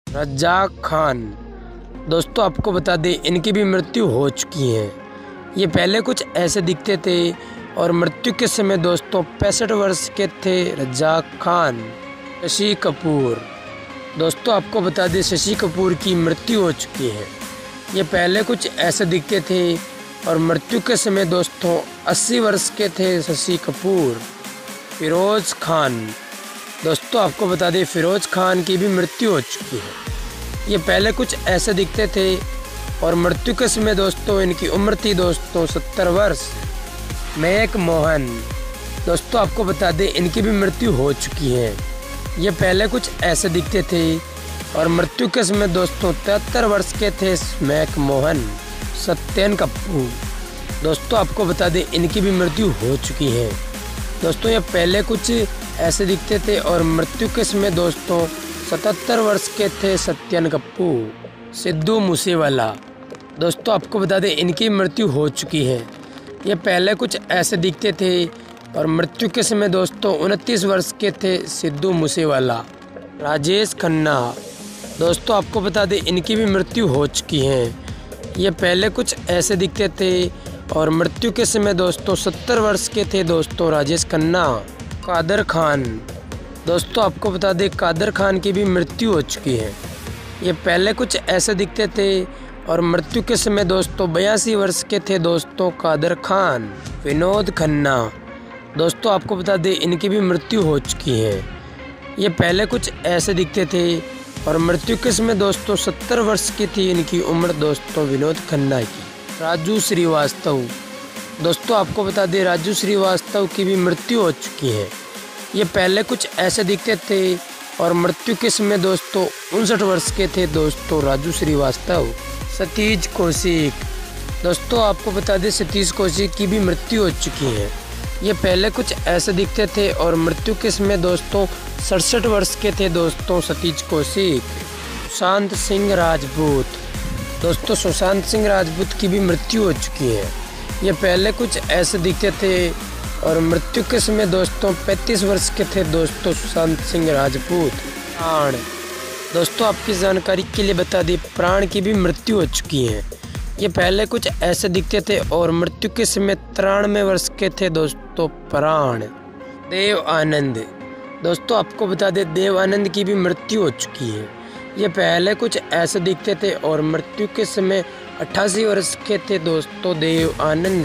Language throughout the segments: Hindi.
रज्जाक खान। दोस्तों आपको बता दें इनकी भी मृत्यु हो चुकी है। ये पहले कुछ ऐसे दिखते थे और मृत्यु के समय दोस्तों 65 वर्ष के थे रज्जाक खान। शशि कपूर। दोस्तों आपको बता दें शशि कपूर की मृत्यु हो चुकी है। ये पहले कुछ ऐसे दिखते थे और मृत्यु के समय दोस्तों 80 वर्ष के थे शशि कपूर। फिरोज खान। दोस्तों आपको बता दें फिरोज खान की भी मृत्यु हो चुकी है। ये पहले कुछ ऐसे दिखते थे और मृत्यु के समय दोस्तों इनकी उम्र थी दोस्तों 70 वर्ष। महक मोहन। दोस्तों आपको बता दें इनकी भी मृत्यु हो चुकी है। ये पहले कुछ ऐसे दिखते थे और मृत्यु के समय दोस्तों 73 वर्ष के थे महक मोहन। सत्यन कपूर। दोस्तों आपको बता दें इनकी भी मृत्यु हो चुकी है। दोस्तों ये पहले कुछ ऐसे दिखते थे और मृत्यु के समय दोस्तों 77 वर्ष के थे सत्यन कपूर। सिद्धू मूसेवाला। दोस्तों आपको बता दें इनकी मृत्यु हो चुकी है। ये पहले कुछ ऐसे दिखते थे और मृत्यु के समय दोस्तों 29 वर्ष के थे सिद्धू मूसेवाला। राजेश खन्ना। दोस्तों आपको बता दें इनकी भी मृत्यु हो चुकी है। ये पहले कुछ ऐसे दिखते थे और मृत्यु के समय दोस्तों 70 वर्ष के थे दोस्तों राजेश खन्ना। कादर खान। दोस्तों आपको बता दें कादर खान की भी मृत्यु हो चुकी है। ये पहले कुछ ऐसे दिखते थे और मृत्यु के समय दोस्तों 82 वर्ष के थे दोस्तों कादर खान। विनोद खन्ना। दोस्तों आपको बता दें इनकी भी मृत्यु हो चुकी है। ये पहले कुछ ऐसे दिखते थे और मृत्यु के समय दोस्तों 70 वर्ष की थी इनकी उम्र दोस्तों विनोद खन्ना की। राजू श्रीवास्तव। दोस्तों आपको बता दें राजू श्रीवास्तव की भी मृत्यु हो चुकी है। ये पहले कुछ ऐसे दिखते थे और मृत्यु के समय दोस्तों 59 वर्ष के थे दोस्तों राजू श्रीवास्तव। सतीश कौशिक। दोस्तों आपको बता दें सतीश कौशिक की भी मृत्यु हो चुकी है। ये पहले कुछ ऐसे दिखते थे और मृत्यु के समय दोस्तों 67 वर्ष के थे दोस्तों सतीश कौशिक। सुशांत सिंह राजपूत। दोस्तों सुशांत सिंह राजपूत की भी मृत्यु हो चुकी है। ये पहले कुछ ऐसे दिखते थे और मृत्यु के समय दोस्तों 35 वर्ष के थे दोस्तों सुशांत सिंह राजपूत। प्राण। दोस्तों आपकी जानकारी के लिए बता दें प्राण की भी मृत्यु हो चुकी है। ये पहले कुछ ऐसे दिखते थे और मृत्यु के समय 93 वर्ष के थे दोस्तों प्राण। देव आनंद। दोस्तों आपको बता दें देव आनंद की भी मृत्यु हो चुकी है। ये पहले कुछ ऐसे दिखते थे और मृत्यु के समय 88 वर्ष के थे दोस्तों देव आनंद।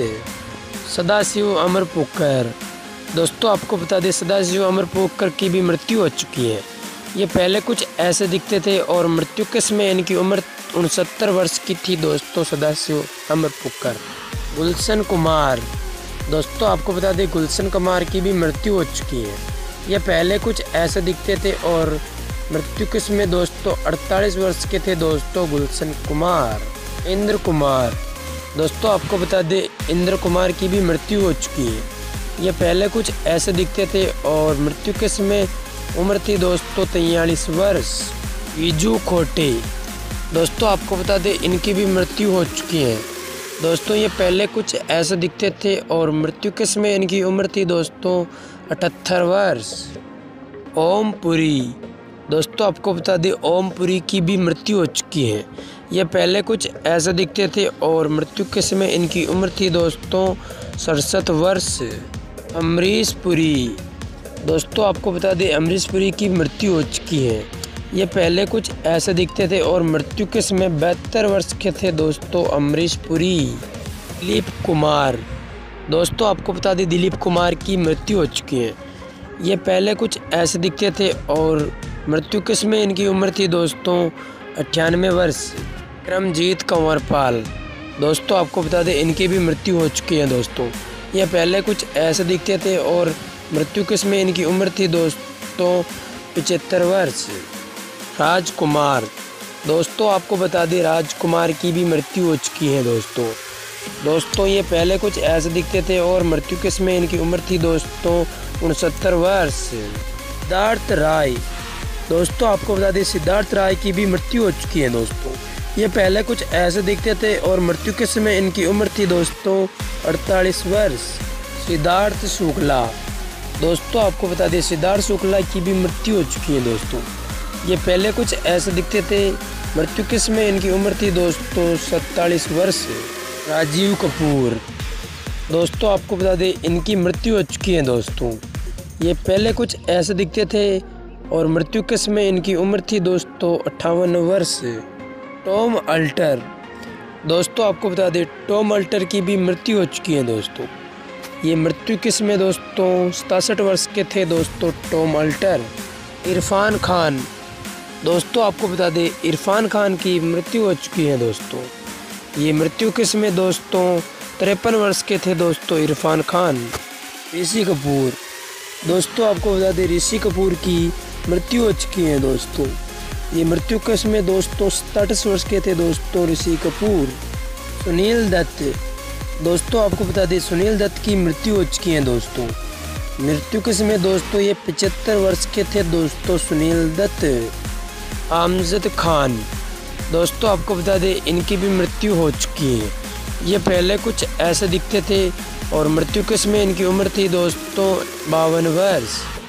सदाशिव अमरपोकर। दोस्तों आपको बता दें सदाशिव अमरपोकर की भी मृत्यु हो चुकी है। ये पहले कुछ ऐसे दिखते थे और मृत्यु के समय इनकी उम्र 69 वर्ष की थी दोस्तों सदाशिव अमरपोकर। गुलशन कुमार। दोस्तों आपको बता दें गुलशन कुमार की भी मृत्यु हो चुकी है। ये पहले कुछ ऐसे दिखते थे और मृत्यु के समय दोस्तों 48 वर्ष के थे दोस्तों गुलशन कुमार। इंद्र कुमार। दोस्तों आपको बता दें इंद्र कुमार की भी मृत्यु हो चुकी है। ये पहले कुछ ऐसे दिखते थे और मृत्यु के समय उम्र थी दोस्तों 43 वर्ष। विजू खोटे। दोस्तों आपको बता दें इनकी भी मृत्यु हो चुकी है। दोस्तों ये पहले कुछ ऐसे दिखते थे और मृत्यु के समय इनकी उम्र थी दोस्तों 78 वर्ष। ओम पुरी। दोस्तों आपको बता दें ओम पुरी की भी मृत्यु हो चुकी है। ये पहले कुछ ऐसे दिखते थे और मृत्यु के समय इनकी उम्र थी दोस्तों 67 वर्ष। अमरीश पुरी। दोस्तों आपको बता दें अमरीश पुरी की मृत्यु हो चुकी है। ये पहले कुछ ऐसे दिखते थे और मृत्यु के समय 72 वर्ष के थे दोस्तों अमरीश पुरी। दिलीप कुमार। दोस्तों आपको बता दें दिलीप कुमार की मृत्यु हो चुकी है। ये पहले कुछ ऐसे दिखते थे और मृत्यु के समय इनकी उम्र थी दोस्तों 98 वर्ष। विक्रमजीत कंवरपाल। दोस्तों आपको बता दें इनकी भी मृत्यु हो चुकी है दोस्तों। ये पहले कुछ ऐसे दिखते थे और मृत्यु के समय इनकी उम्र थी दोस्तों 75 वर्ष। राजकुमार। दोस्तों आपको बता दें राजकुमार की भी मृत्यु हो चुकी है दोस्तों ये पहले कुछ ऐसे दिखते थे और मृत्यु के समय इनकी उम्र थी दोस्तों 69 वर्ष। सिद्धार्थ राय। दोस्तों आपको बता दें सिद्धार्थ राय की भी मृत्यु हो चुकी है दोस्तों। ये पहले कुछ ऐसे दिखते थे और मृत्यु के समय इनकी उम्र थी दोस्तों 48 वर्ष। सिद्धार्थ शुक्ला। दोस्तों आपको बता दें सिद्धार्थ शुक्ला की भी मृत्यु हो चुकी है दोस्तों। ये पहले कुछ ऐसे दिखते थे। मृत्यु के समय इनकी उम्र थी दोस्तों 47 वर्ष। राजीव कपूर, दोस्तों आपको बता दें इनकी मृत्यु हो चुकी है दोस्तों। ये पहले कुछ ऐसे दिखते थे और मृत्यु के समय इनकी उम्र थी दोस्तों 58 वर्ष। टॉम अल्टर, दोस्तों आपको बता दें टॉम अल्टर की भी मृत्यु हो चुकी है दोस्तों। ये मृत्यु के समय दोस्तों 67 वर्ष के थे दोस्तों टॉम अल्टर। इरफान खान, दोस्तों आपको बता दें इरफान खान की मृत्यु हो चुकी है दोस्तों। ये मृत्यु के समय दोस्तों 53 वर्ष के थे दोस्तों इरफान खान। ऋषि कपूर, दोस्तों आपको बता दें ऋषि कपूर की मृत्यु हो चुकी है दोस्तों। ये मृत्यु के समय दोस्तों 67 वर्ष के थे दोस्तों ऋषि कपूर। सुनील दत्त, दोस्तों आपको बता दें सुनील दत्त की मृत्यु हो चुकी है दोस्तों। मृत्यु के समय दोस्तों ये 75 वर्ष के थे दोस्तों सुनील दत्त। आमजद खान, दोस्तों आपको बता दें इनकी भी मृत्यु हो चुकी है। ये पहले कुछ ऐसे दिखते थे और मृत्यु के समय इनकी उम्र थी दोस्तों 52 वर्ष।